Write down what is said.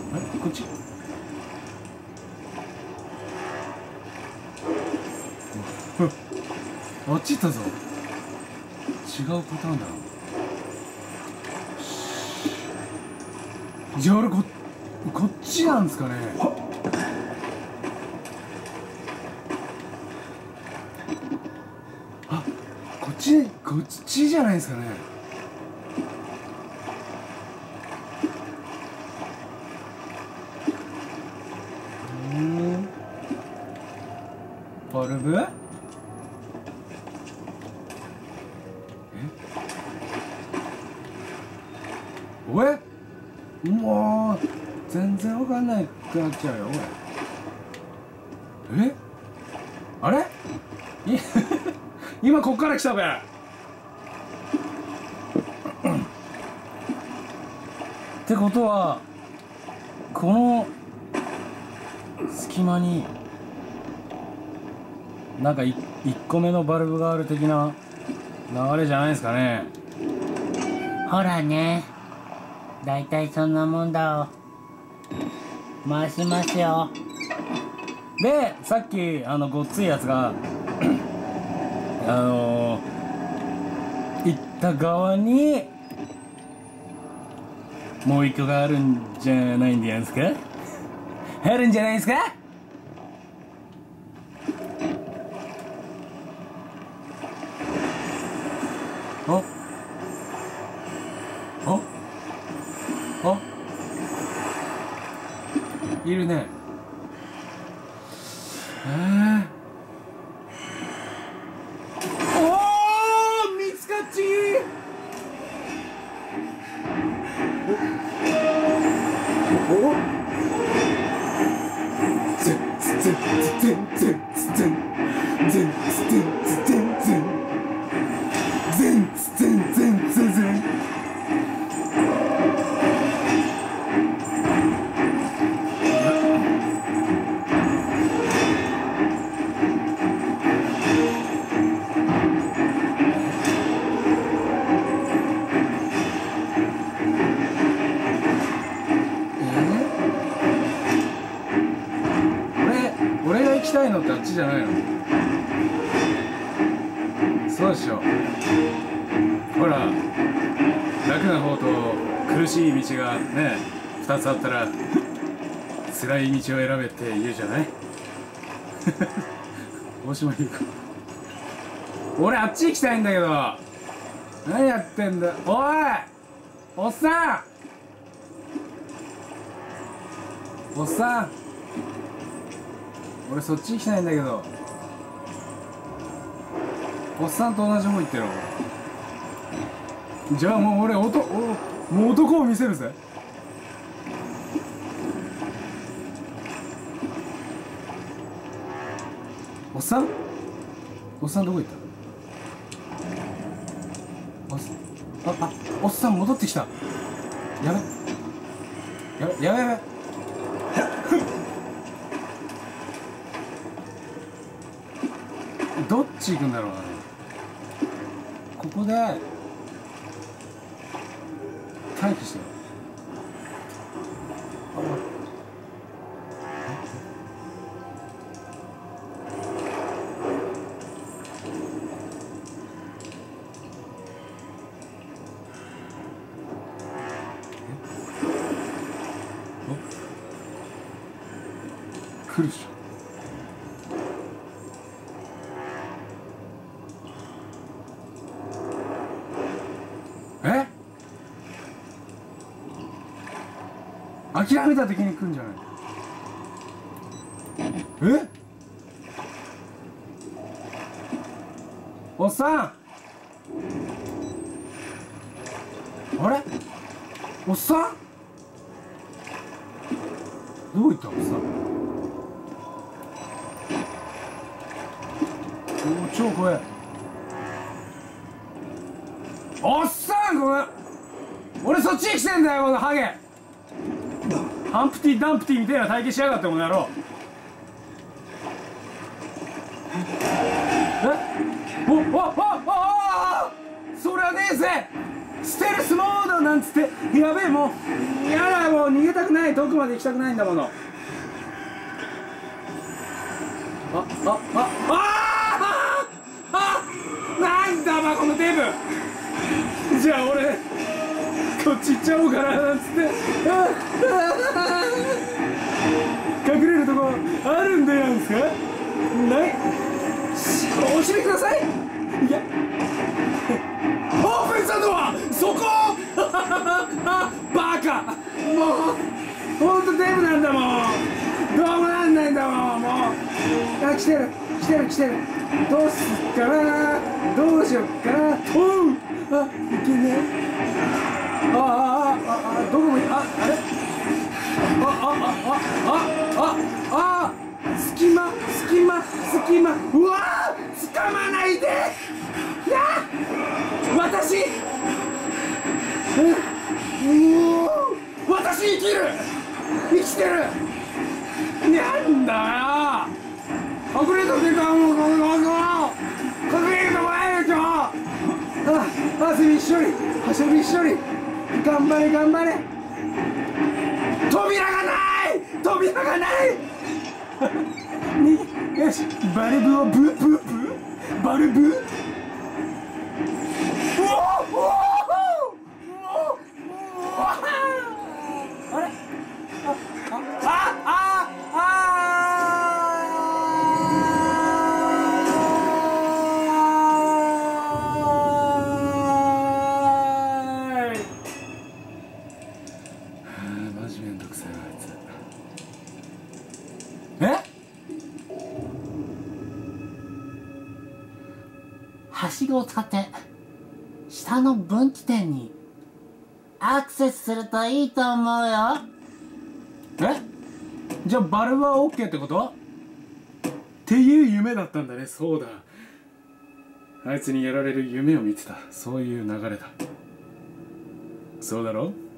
こっち。あっち行ったぞ。違うパターンだ。じゃあ俺こっちなんですかね。あ、こっちじゃないですかね。バルブ？おい、もう全然わかんないくなっちゃうよおい。あれ今こっから来たべ。ってことはこの隙間になんか1個目のバルブがある的な流れじゃないですかね。 ほらね、だいたいそんなもんだお。回しますよ。 でさっきごっついやつが行った側にもう一個があるんじゃないんですか。あるんじゃないですか。いるね。おお、見つかっちー。お俺が行きたいのってあっちじゃないの？そうでしょ。ほら、楽な方と苦しい道がね2つあったら辛い道を選べって言うじゃない。大島優子。俺あっち行きたいんだけど。何やってんだおい、おっさん、おっさん、俺そっち行きたいんだけど。おっさんと同じ方行ってろ。じゃあもう俺もう男を見せるぜ。おっさんどこ行った？おっさん戻ってきた。やべどっち行くんだろうな。ここで待機してる。来るでしょ。諦めた時に来るんじゃない？おっさん、あれおっさんどこ行ったおっさん。おお、超怖え。おっさんごめん、俺そっちに来てんだよこのハゲ。ハンプティ・ダンプティみたいな体型しやがってこの野郎。そりゃねえぜ。 ステルスモードなんつって、やべえ、もうやだ、もう逃げたくない、遠くまで行きたくないんだもの。なんだバこのデブ。じゃあ俺こっち行っちゃおうかななんつって、隠れるとこあるんでやんすか。ない、お教えてください。いや、オープンしたドア、そこバカ、もうほんとデブなんだもん、どうもなんないんだもん、もう。あ、来てる来てる来てる、どうすっかな、どうしよっかな。おう、あ、いけねえ。どこもいい、あれ、隙間、うわー、掴まないで。や私、私生きる、生きてる。なんだよ、隠れとけか、もう隠れるとこないよ今日。汗びっしょり、汗びっしょり、頑張れ頑張れ。扉がないに、よし、バルブをブバルブ、あれ、マジめんどくさいあいつ。 はしごを使って下の分岐点にアクセスするといいと思うよ。 じゃあバルブは OK ってこと？っていう夢だったんだね。そうだ、あいつにやられる夢を見てた。そういう流れだ。そうだろう。